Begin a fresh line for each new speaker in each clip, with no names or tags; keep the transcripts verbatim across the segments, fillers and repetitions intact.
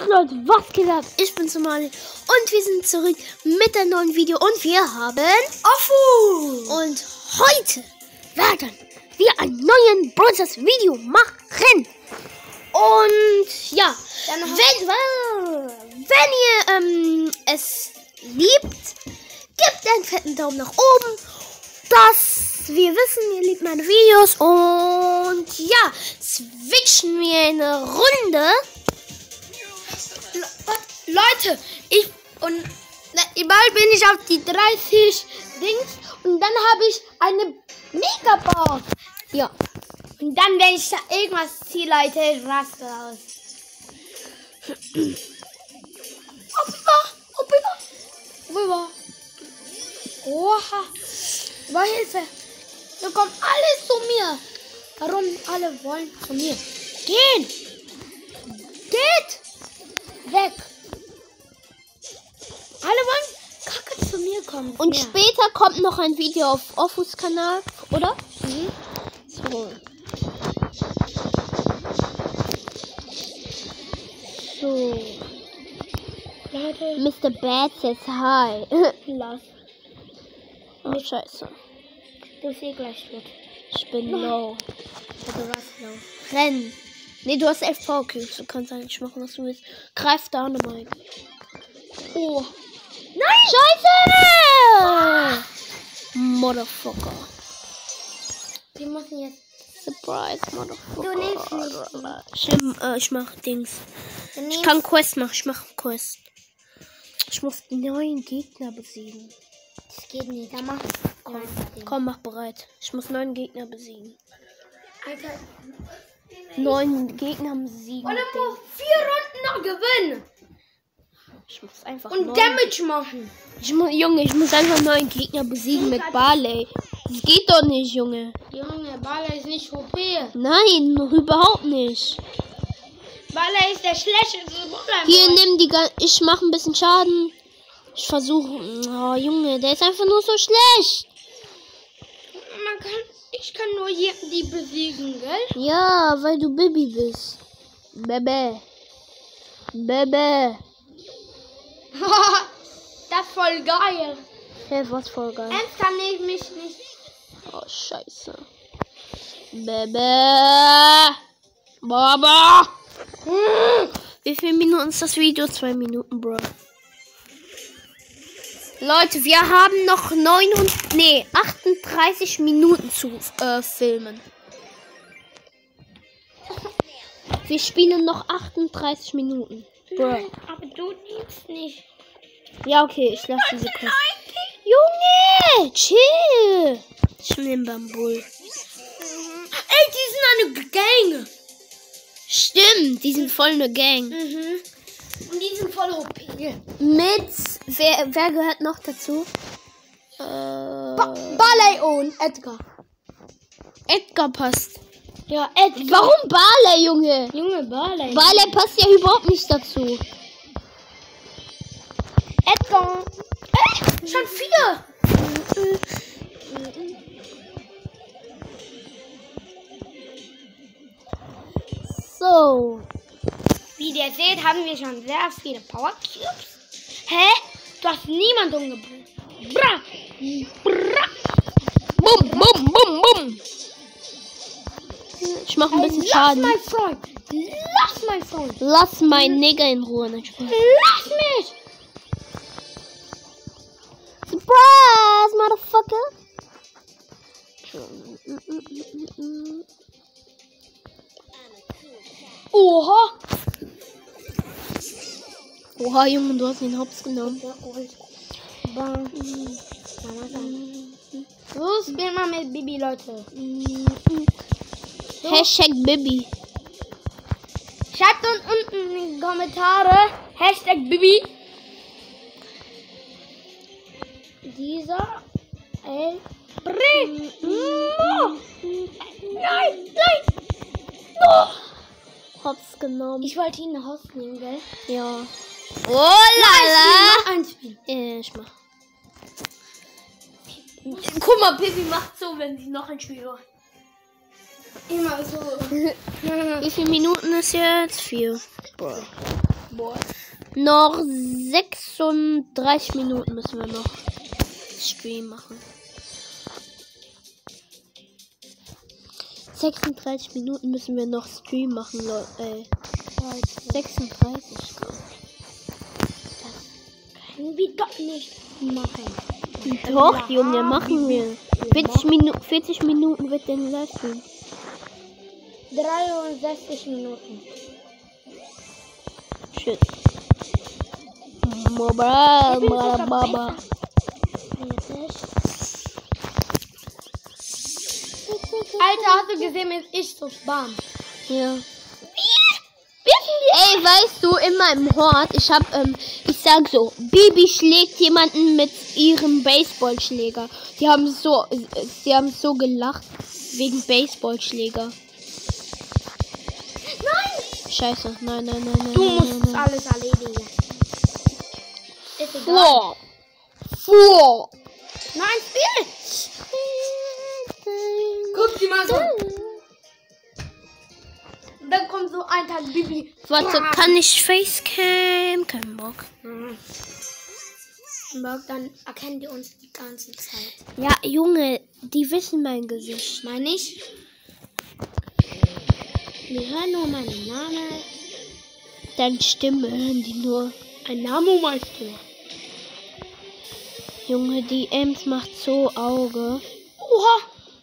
Leute, was geht ab? Ich bin Somali und wir sind zurück mit einem neuen Video und wir haben Offu! Und heute werden wir ein neues Brothers Video machen. Und ja, wenn, wenn ihr ähm, es liebt, gebt einen fetten Daumen nach oben, dass wir wissen, ihr liebt meine Videos. Und ja, switchen wir eine Runde.
Leute, ich und bald bin ich auf die dreißig Dings und dann habe ich eine Megabox.
Ja.
Und dann, wenn ich da irgendwas ziehe, Leute, ich raste aus. Rüber, rüber, rüber. Oha. Aber Hilfe. Da kommt alles zu mir. Warum alle wollen zu mir? Gehen. Geht. Weg. Alle wollen kacke zu mir kommen.
Und
ja.
Später kommt noch ein Video auf Offus Kanal, oder? Mhm. So. So.
Leute.
Mister Bad says hi.
Lass.
Oh, scheiße.
Du siehst gleich tot.
Ich bin low.
Also was low?
Renn. Nee, du hast elf Power Cubes. Du kannst eigentlich machen, was du willst. Greif da nochmal.
Oh.
Nein! Scheiße! Motherfucker.
Wir müssen jetzt.
Surprise, Motherfucker.
Du nimmst nicht.
Ich, äh, ich mach Dings. Ich kann Quest machen. Ich mach Quest. Ich muss neun Gegner besiegen.
Das geht nicht. Da mach
Komm, komm, mach bereit. Ich muss neun Gegner besiegen.
Alter.
Neun Gegner besiegen.
Und dann muss vier Runden noch gewinnen.
Ich muss einfach
Und
neun
Damage machen.
Ich muss, Junge, ich muss einfach neun Gegner besiegen mit Barley. Das geht doch nicht, Junge.
Junge, Baller ist nicht O P.
Nein, überhaupt nicht.
Baller ist der schlechteste Brawler.
Hier, nimm die ganze. Ich mache ein bisschen Schaden. Ich versuche. Oh, Junge, der ist einfach nur so schlecht.
Man kann, ich kann nur hier die besiegen, gell?
Ja, weil du Baby bist. Bebe. Bebe.
Das ist voll geil.
Hey, was voll geil.
Ernst kann ich mich nicht.
Oh, scheiße. Bebe. Baba. Wie viele Minuten ist das Video? Zwei Minuten, Bro. Leute, wir haben noch neunhundert, nee, achtunddreißig Minuten zu äh, filmen. Wir spielen noch achtunddreißig Minuten. Bro.
Nein, aber du nimmst nicht.
Ja, okay, ich lasse diese Quest. Junge, chill. Ich nehme Bambul.
Ey, die sind eine Gang.
Stimmt, die sind voll eine Gang.
Mhm. Und die sind voll O P.
Mit, wer, wer gehört noch dazu? Äh,
Ba Barley und Edgar.
Edgar passt.
Ja, Edgar.
Warum Barley, Junge?
Junge, Barley.
Barley passt ja überhaupt nicht dazu.
Edgar. Ey, schon vier.
So.
Wie ihr seht, haben wir schon sehr viele Power Cubes. Hä? Du hast niemanden umgebracht. Bra. Bra.
Bum, bum, bum, bum. Ich mach ein bisschen
Lass
Schaden.
mein Freund. Lass mein Freund.
Lass mein Nigger in Ruhe. Nicht Spaß.
Lass mich.
Surprise, Motherfucker.
Oha.
Oha, Junge, du hast den Hops genommen.
So, spiel mal mit Bibi, Leute. So.
Hashtag Bibi.
Schreibt uns unten in die Kommentare. Hashtag Bibi. Dieser. El. Bring. No. Nein, nein. No.
Hops genommen.
Ich wollte ihn nach Hause nehmen, gell?
Ja. Oh lala.
Noch ein Spiel.
Ja, ich mach.
Guck mal, Bibi macht so, wenn sie noch ein Spiel macht. Immer so.
Wie viele Minuten ist jetzt? Vier. Boah.
Boah.
Noch sechsunddreißig Minuten müssen wir noch Stream machen. sechsunddreißig Minuten müssen wir noch Stream machen, Leute. Äh, sechsunddreißig.
Das können wir doch nicht machen.
Doch, Junge, machen wir. vierzig, Minu vierzig Minuten wird den Livestream.
dreiundsechzig Minuten.
Shit. Baba, baba, baba.
Alter, hast du gesehen, mit ich so Spam?
Ja. Ey, weißt du, in meinem Hort, ich hab, ähm, ich sag so, Bibi schlägt jemanden mit ihrem Baseballschläger. Die haben so, sie haben so gelacht wegen Baseballschläger.
Nein!
Scheiße, nein, nein, nein, nein.
Du
nein,
musst
nein, nein.
alles erledigen. Ist egal.
Vor! Vor!
Nein, spiel! Guck die mal so. Und dann kommt so ein Tag Bibi.
Warte, kann ich Facecam? Kein Bock.
Bock, dann erkennen die uns die ganze Zeit.
Ja, Junge, die wissen mein Gesicht.
Meine ich? Die hören nur meinen Namen.
Deine Stimme hören die nur.
Ein Name meinst du?
Junge, die Ems macht so Auge.
Oha!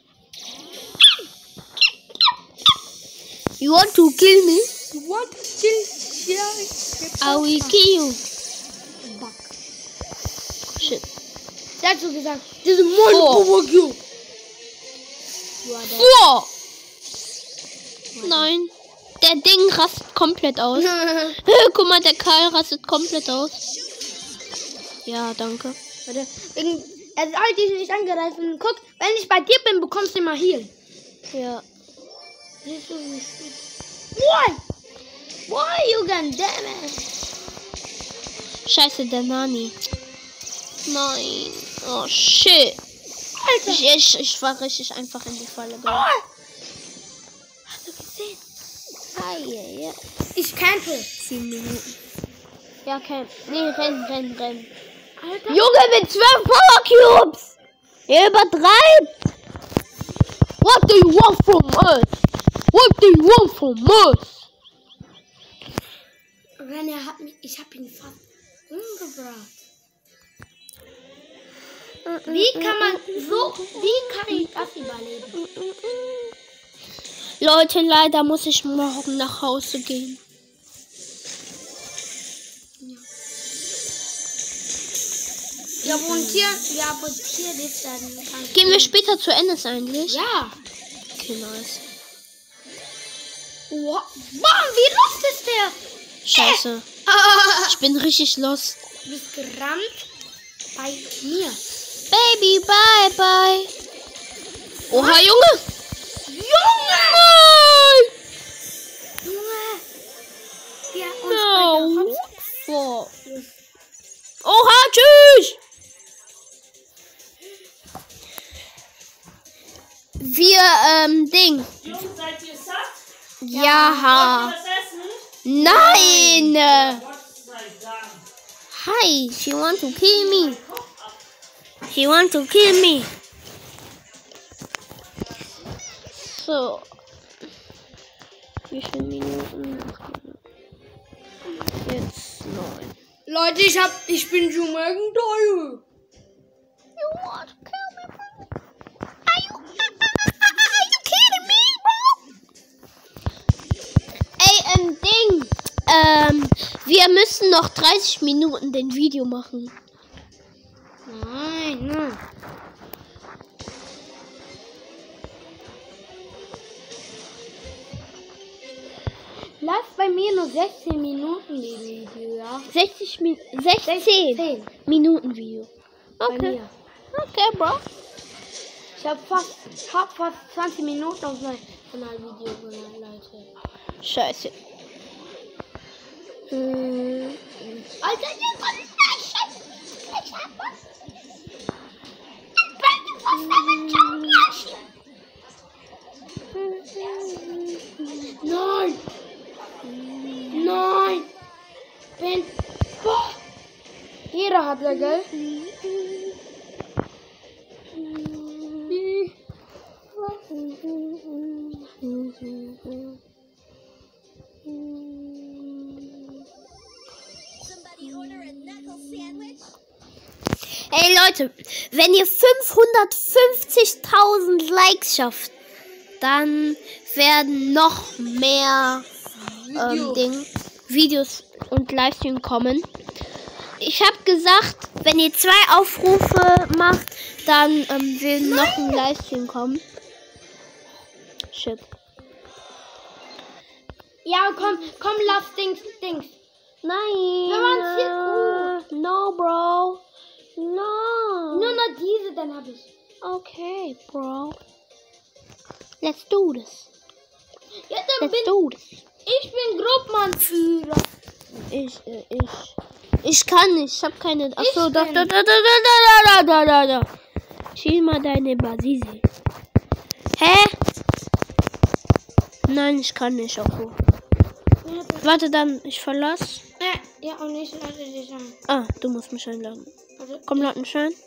You want to kill me?
You want to kill me?
I will kill you.
Back.
Shit.
Der hat so gesagt, diese Mann
Oh.
over you. You are dead.
Vor! Nein. Der Ding rastet komplett aus. Guck mal, der Karl rastet komplett aus. Ja, danke.
Warte, wegen, er soll dich nicht angreifen. Guck, wenn ich bei dir bin, bekommst du immer Heal.
Ja.
Siehst du nicht? Why? Why you gonna damage?
Scheiße, der Nani. Nein. Oh, shit.
Alter.
Ich, ich, ich war richtig einfach in die Falle
Oh.
gelaufen.
Hast du gesehen?
Ah, yeah, yeah.
Ich campe.
Zehn Minuten. Ja, kein. Nee, renn, renn, renn.
Alter.
Junge, mit zwölf Power Cubes! Ihr übertreibt! What do you want from us? What do you want from us?
René hat mich, ich hab ihn fast umgebracht. Wie kann man so, wie kann ich das überleben?
Leute, leider muss ich morgen nach Hause gehen.
Wir abortieren, wir abortieren jetzt dann.
Gehen wir später zu Ennis eigentlich?
Ja.
Okay, nice.
Wow. Mann, wie lost ist der?
Scheiße. Ich bin richtig lost.
Du bist gerannt bei mir.
Baby, bye, bye. Oha, Junge.
Junge!
Nein!
Junge! Der uns
No.
bei der
Oh. Oha, tschüss. Wir, ähm, Ding.
Jungs, seid ihr satt?
Ja.
Wollt ihr was essen?
Nein.
Gott sei Dank.
Hi, she want to kill me. She want to kill me. So. Wie viele Minuten? Jetzt neun.
Leute, ich hab, ich bin schon morgen toll.
You want to kill me, bro? Are you, are you kidding me, bro? Ey, ähm, Ding. Ähm, wir müssen noch dreißig Minuten den Video machen.
Nein, nein. Lass bei mir nur sechzehn Minuten die Video, ja?
sechzig Mi sechzehn
sechzehn.
Minuten Video.
Bei
Okay.
mir.
Okay, Bro.
Ich hab fast, hab fast zwanzig Minuten auf mein Kanalvideo gemacht, Leute.
Scheiße. Hm.
Alter, jetzt kommt das Scheiße. Ich hab was. Nein! Nein! bin... Boah. Jeder hat ja, gell?
Ey Leute, wenn ihr fünfhundertfünfzigtausend Likes schafft, dann werden noch mehr ähm, Ding, Videos und Livestream kommen. Ich habe gesagt, wenn ihr zwei Aufrufe macht, dann ähm, will noch ein Livestream kommen. Shit.
Ja, komm, komm, lass Dings, Dings.
Nein.
Wir waren hier gut.
No, Bro. No.
Nur noch diese, dann hab ich.
Okay, Bro. Let's do this.
Ja, dann
Let's
bin
do this.
ich bin Gruppenanführer.
Ich, äh, ich. Ich kann nicht. Ich hab keine. Achso,
Ich
da,
bin-
da, da, da, da, da, da, da, da. Schiel mal deine Basisi. Hä? Nein, ich kann nicht. Auch so.
Ja,
Warte dann, ich verlasse.
ja, und ich lade dich an.
Ah, du musst mich einladen.
Also,
Komm, lad mich ein.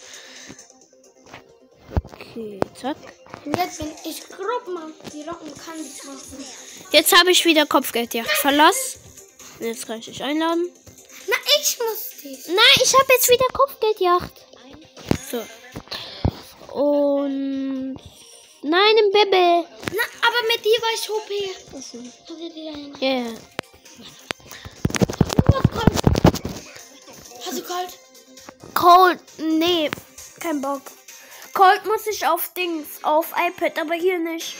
Okay, zack.
und jetzt bin ich Gruppenanführer und kann das machen.
Jetzt habe ich wieder Kopfgeldjagd. Verlass. Jetzt kann ich dich einladen.
Na, ich muss das.
Nein, ich habe jetzt wieder Kopfgeldjagd. So. Und... Nein, im Baby.
Na, aber mit dir war ich O P.
Also,
Hast du dir einen?
ja. Yeah.
Was kalt? Hast du kalt?
Cold, nee, kein Bock. Cold muss ich auf Dings, auf iPad, aber hier nicht.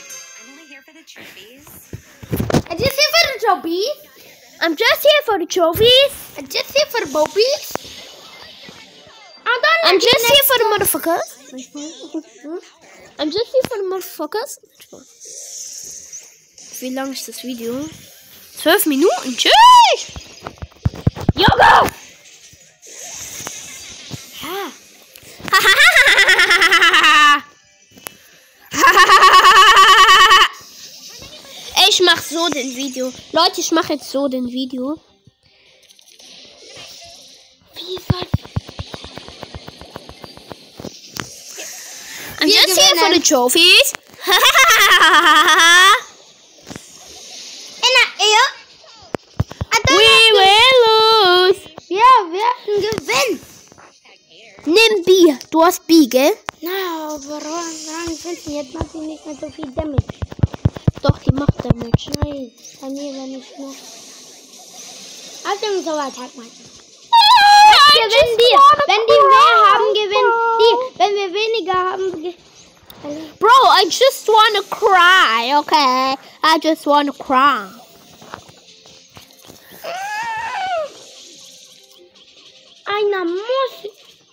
I'm just here for the trophies.
I'm just here for the trophies.
I'm just here for the bobbies. And then
I'm just here for the motherfuckers. I'm just here for the motherfuckers. Wie lang ist das Video? Zwölf Minuten. Tschüss! Junge!
Ja.
Ich mach so den Video. Leute, ich mache jetzt so den Video.
Wie soll
I'm
Wir
just here for
gewinnen.
the trophies.
In der Ehe?
We will lose.
Ja, wir werden gewinnen.
Nimm B. Du hast B, gell?
Na, aber warum finden jetzt macht sie nicht mehr so viel Damage.
Doch, die macht Damage.
Nein, bei mir wenn ich noch. Achtung, so weit halt mal. Gewinnen die. Wenn die mehr haben, gewinnen die. Wenn wir weniger haben, ge-
Bro, I just wanna cry, okay? I just wanna cry.
einer muss.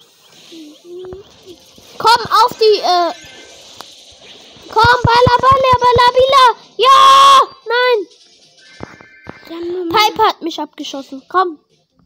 Komm auf die, äh... Komm, Balla, Balla, Balla, Billa. Ja! Nein. Pipe hat mich abgeschossen. Komm.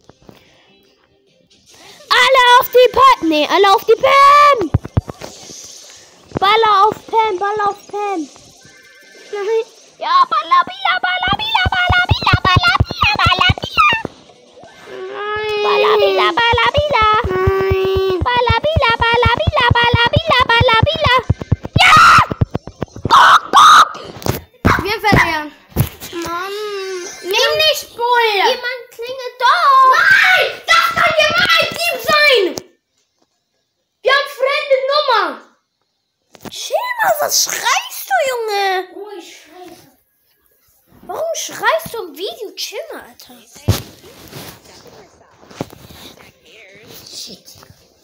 Alle auf die Pipe. Nee, alle auf die Pam. Baller auf Pam, Baller auf Pam. Nein. Ja, Balla, Billa, Balla, Billa, Balla, Billa, Balla, Billa, Balla, Billa. Balla, Billa, Balla, Billa. Balla, Billa, Balla, Billa, Balla, Billa, Balla, Billa. Ja! Bock, bock.
Wir verlieren. Mann. Nimm nicht Bull.
Jemand klingelt doch.
Nein! Das kann jemand ein Dieb sein! Wir haben fremde Nummer!
Chill mal, was schreist du, Junge?
Oh, ich schreie.
Warum schreist du im Video? Chill mal, Alter. Shit.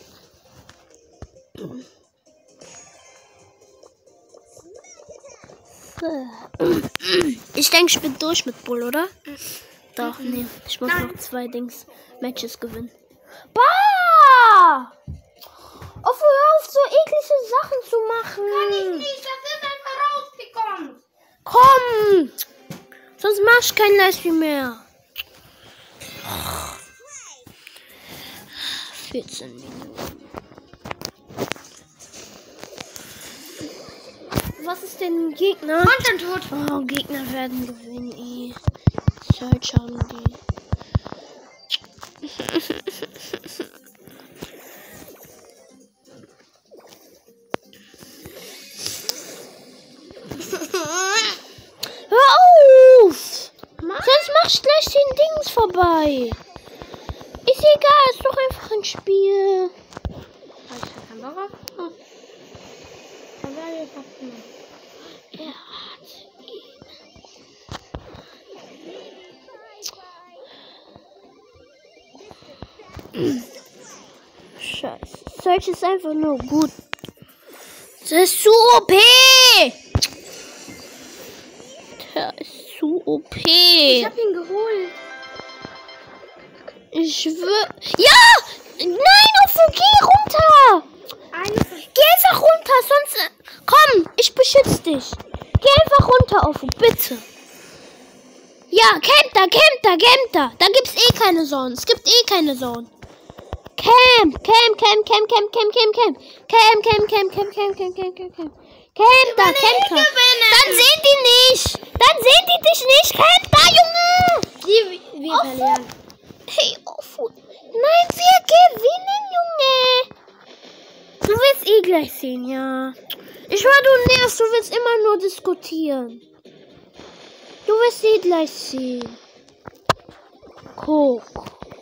Ich denke, ich bin durch mit Bull, oder? Doch, nee. Ich muss noch zwei Dings Matches gewinnen. Bah! Auf, hör auf, so eklige Sachen zu machen.
Kann ich nicht, das ist einfach rausgekommen.
Komm! Sonst mach ich kein Livestream mehr. vierzehn Minuten. Was ist denn Gegner?
Content tot.
Oh, Gegner werden gewinnen. Eh. Search haben die. Hör auf! Sonst mach ich gleich den Dings vorbei. Ist egal, ist doch einfach ein Spiel.
Hab ich keinen Bock auf? Hm. Dann werde ich das machen.
Er hat ihn. Scheiße. Search ist einfach nur gut. Das ist zu O P! Der ist zu O P.
Ich hab ihn geholt.
Ich schwör. Ja! Nein, auf geh runter!
Eine
Geh einfach runter, sonst. äh, Komm, ich beschütze dich. Geh einfach runter, auf, bitte. Ja, camp da, camp da, camp da. Da gibt's eh keine Zone. Es gibt eh keine Zone. Camp, camp, camp, camp, camp, camp, camp, camp. Camp, camp, camp, camp, camp, camp, camp, camp, camp. Camp da, camp da. Dann sehen die nicht. Dann sehen die dich nicht. Camp da, Junge.
Die wir verlieren.
Hey, auf. Nein, wir gewinnen, Junge. Du willst eh gleich sehen, ja. Ich war du nervst, du willst immer nur diskutieren. Du wirst eh gleich sehen. Guck.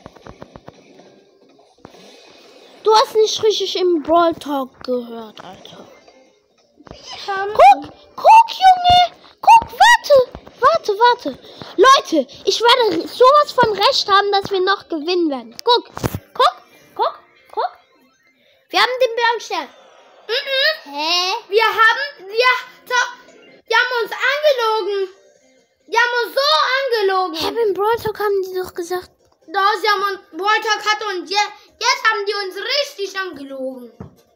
Du hast nicht richtig im Brawl Talk gehört, Alter. Guck, guck, Junge. Guck, warte. Warte, warte. Leute, ich werde sowas von recht haben, dass wir noch gewinnen werden. Guck, guck, guck, guck. Wir haben den blauen Stern.
Mhm.
Hä?
Wir haben, wir, wir haben uns angelogen. Die haben uns so angelogen.
Hä, beim Brawl Talk haben die doch gesagt.
Da, sie haben uns, Balltag hatte und je, jetzt haben die uns richtig angelogen.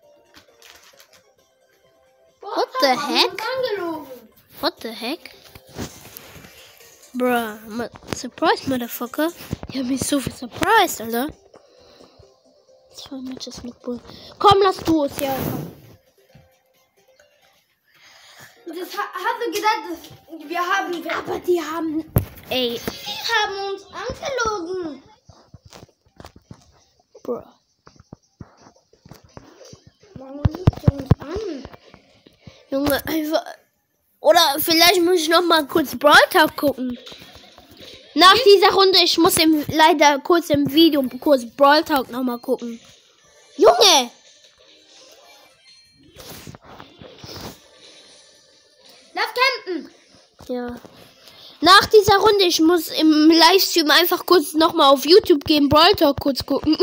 What the heck?
Uns angelogen.
What the heck? Bruh, ma- surprise, motherfucker. Die haben mich so viel surprised, Alter. Zwei Matches mit Bull. Komm, lass du es, ja.
Das ha hast du gedacht, dass wir haben...
Aber die haben... Ey,
Die haben uns angelogen.
bruh.
Warum lügt ihr uns an?
Junge, einfach... Oder vielleicht muss ich noch mal kurz Brawl Talk gucken. Nach dieser Runde, ich muss im, leider kurz im Video kurz Brawl Talk noch mal gucken. Junge!
Lass campen.
Ja. Nach dieser Runde, ich muss im Livestream einfach kurz noch mal auf YouTube gehen, Brawl Talk kurz gucken.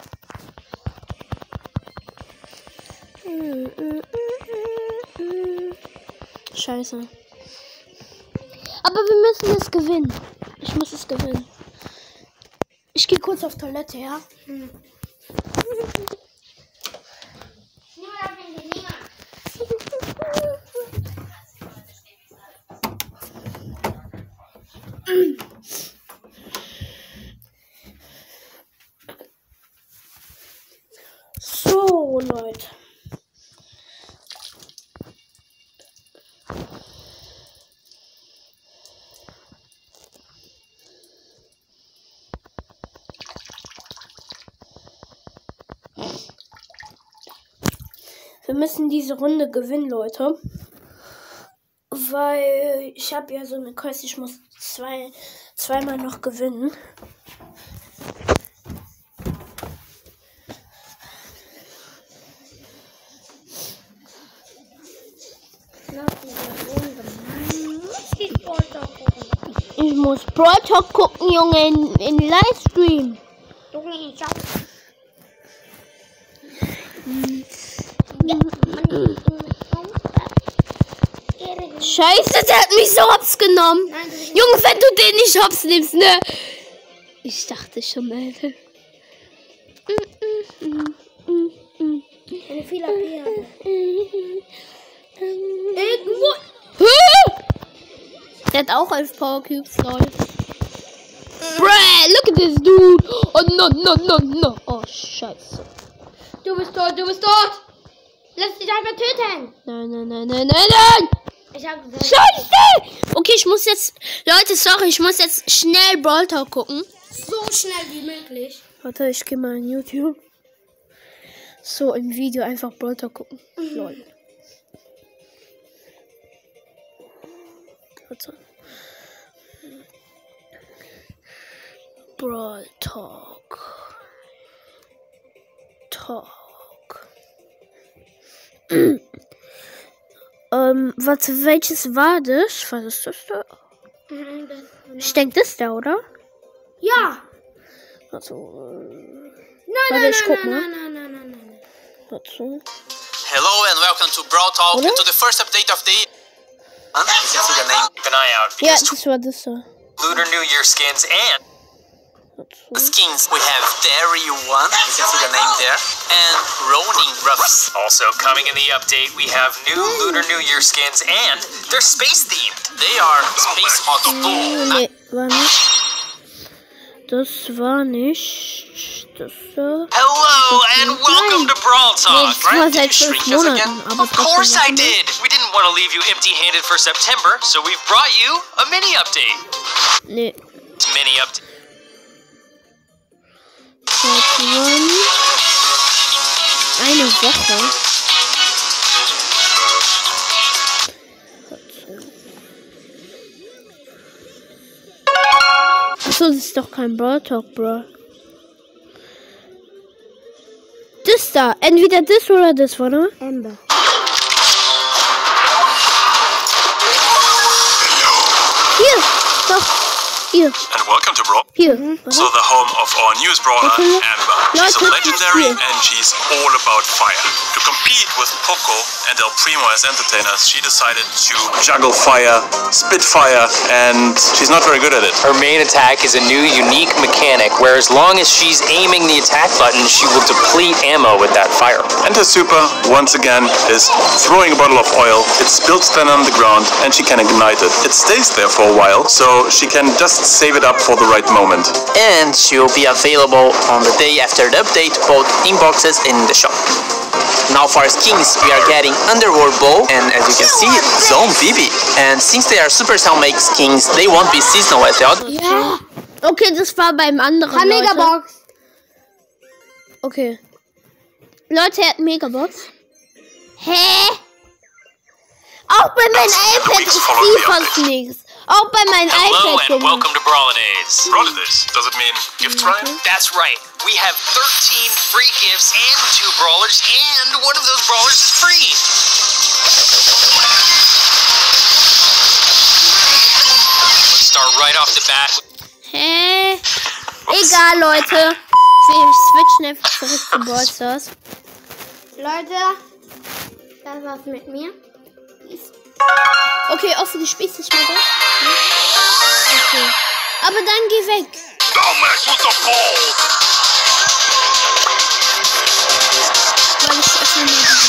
Scheiße. Aber wir müssen es gewinnen. Ich muss es gewinnen. Ich gehe kurz auf Toilette, ja?
Hm.
So, Leute. Wir müssen diese Runde gewinnen, Leute. Weil ich habe ja so eine Quest, ich muss zwei, zweimal noch gewinnen. Ich muss Brawl Talk gucken, Junge, in, in Livestream. Scheiße, der hat mich so hops genommen. Junge, wenn du den nicht hops nimmst, ne? Ich dachte schon, Alter.
Eine viel A P haben.
Irgendwo. Der hat auch elf Power Cubes, Leute. Bruh, look at this dude. Oh, no, no, no, no. Oh, scheiße.
Du bist tot, du bist tot. Lass dich einfach töten.
Nein, nein, nein, nein, nein, nein.
Ich hab gesagt.
Scheiße. Okay, ich muss jetzt... Leute, sorry, ich muss jetzt schnell Brawl Talk gucken.
So schnell wie möglich.
Warte, ich gehe mal in YouTube. So, im Video einfach Brawl Talk gucken.
Mhm.
Lol. Warte. Brawl Talk. Talk. ähm, warte, welches war das? Was ist das da?
Mhm, das,
Ich denke, das da, oder?
ja.
Also, äh,
Nein,
warte,
nein,
ich
nein,
guck
nein,
mal.
nein, nein, nein, nein, nein.
Warte.
Hello and welcome to Brawl Talk
Oder?
and to the first update of the month. You can see the name. Keep an eye out
Ja,
because
das war das da.
Lunar New Year skins and
Warte.
skins. We have Dairy One. You can see the name there. And Ronin Ruffs. Also coming in the update, we have new Lunar New Year skins and they're space themed. They are Space Hawk Bull.
Nee, war nicht. Das war nicht. Das da.
Hello and welcome to Brawl
Nee,
Talk.
das war seit
Did you
fünf
stream this again?
Monaten. Aber
Of course I
trotzdem
did. We didn't want to leave you empty-handed for September, so we've brought you a mini update.
Nee.
Mini update.
Seit wann? Eine Woche. Achso, das ist doch kein Brawl Talk, Bro. Das da. Entweder das oder das, oder?
Amber.
Hier. Doch. Hier.
And welcome to Brawl.
Hier.
So the home of our newest brawler,
Okay.
Amber. She's a
Leute,
legendary
hier.
and she's all about fire. To compete with Poco and El Primo as entertainers, she decided to juggle fire, spit fire, and she's not very good at it.
Her main attack is a new unique mechanic where as long as she's aiming the attack button, she will deplete ammo with that fire.
And her super, once again, is throwing a bottle of oil. It spills then on the ground and she can ignite it. It stays there for a while, so she can just save it up for the right moment.
And she will be available on the day after the update, both in boxes and in the shop. Now for skins, we are getting Underworld Bow and as you can see, Zone Bibi. And since they are Supercell make skins, they won't be seasonal as the other.
Ja.
Okay, das war beim anderen.
Drei
Leute.
Megabox.
Okay. Leute, er hat Megabox. Hä? Auch bei meinem iPad ist sie fast nichts. Auch bei meinem
Hello
iPad.
and welcome to Brawladays.
Brawladays, does it mean gift wrap?
That's right. We have thirteen free gifts and two brawlers, and one of those brawlers is free. Let's start right off the bat.
Hä? Egal, Leute. Wir switchen einfach zurück zu Brawl Stars.
Leute, das war's mit mir.
Okay, offen, spielst du nicht mehr da? Okay. Aber dann geh weg.
Don't mess with the ball!
Weil ich öffne mal die